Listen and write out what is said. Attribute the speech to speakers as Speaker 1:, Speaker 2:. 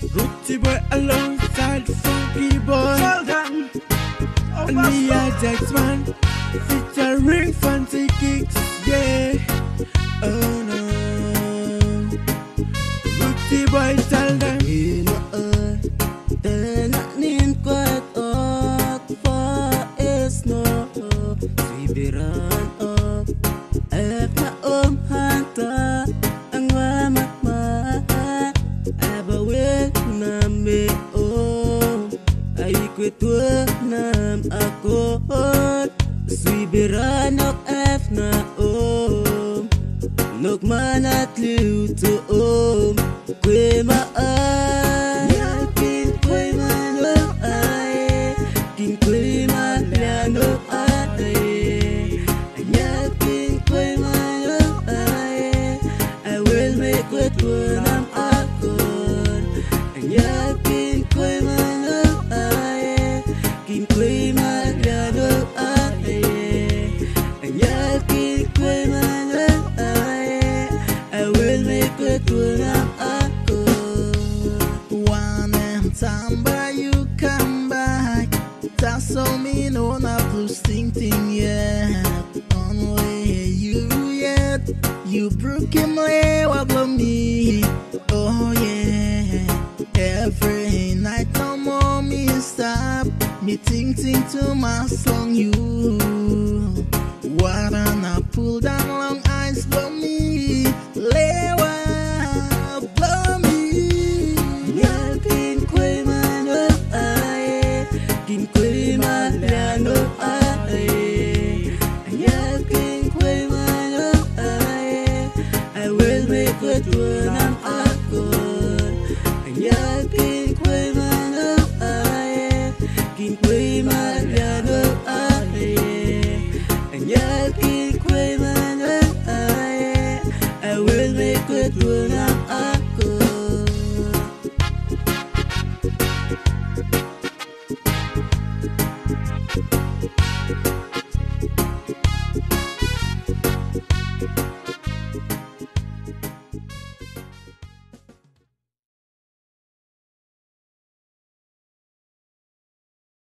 Speaker 1: Rooty boy alongside funky boy.
Speaker 2: Sultan of
Speaker 1: And me a
Speaker 2: Basco.
Speaker 1: Jacksman featuring fancy kicks, yeah. Oh no. Rooty boy tell them
Speaker 3: Tenanin kuat ok fa esno Sibiran ok Ef na hanta ang wamakma Abawe na me om Ay kwetwa nam akot Sibiran ok ef na om Nok manat liw to om Kwe maan Yakin kwe manok ay Kin kwe manok ay Yakin kwe manok ay I will make it when I'm akon Yakin kwe manok ay Kin kwe manok ay Yakin kwe manok ay I will make it when I'm
Speaker 2: Samba, you come back. That's all me know na plus ting yeah. Only you yet. You broke him wabble me. Oh yeah. Every night no more me stop. Me ting to my song you. Wanna pull down long eyes for me. Lewa blow me.
Speaker 3: Yakin kwe manok ay Kin kwe manok ay Yakin kwe manok ay I will make it when I'm akon Yakin kwe manok ay Kin kwe manok ay Yakin kwe manok ay I will make it when I'm akon